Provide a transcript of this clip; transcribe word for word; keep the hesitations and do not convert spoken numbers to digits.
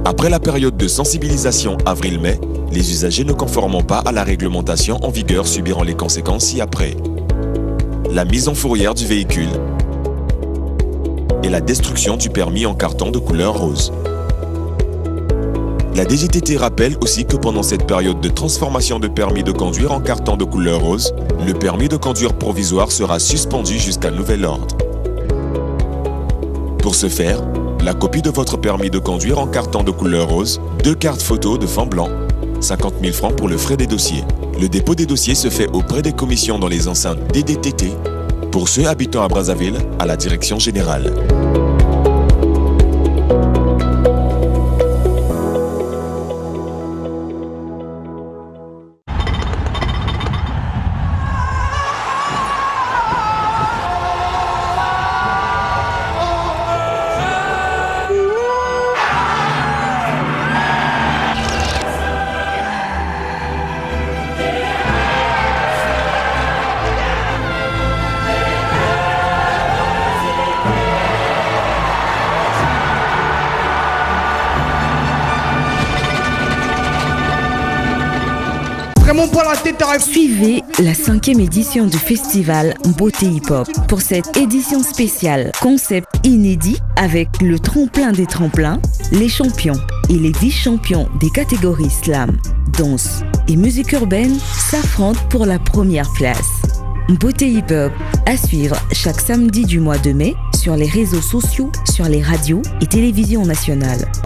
Après la période de sensibilisation avril-mai, les usagers ne conformant pas à la réglementation en vigueur subiront les conséquences ci-après. La mise en fourrière du véhicule et la destruction du permis en carton de couleur rose. La D G T T rappelle aussi que pendant cette période de transformation de permis de conduire en carton de couleur rose, le permis de conduire provisoire sera suspendu jusqu'à nouvel ordre. Pour ce faire, la copie de votre permis de conduire en carton de couleur rose, deux cartes photos de fond blanc, cinquante mille francs pour le frais des dossiers. Le dépôt des dossiers se fait auprès des commissions dans les enceintes D D T T. Pour ceux habitant à Brazzaville, à la direction générale. Suivez la cinquième édition du festival Beauté Hip Hop. Pour cette édition spéciale, concept inédit avec le tremplin des tremplins, les champions et les vice-champions des catégories slam, danse et musique urbaine s'affrontent pour la première place. Beauté Hip Hop à suivre chaque samedi du mois de mai sur les réseaux sociaux, sur les radios et télévisions nationales.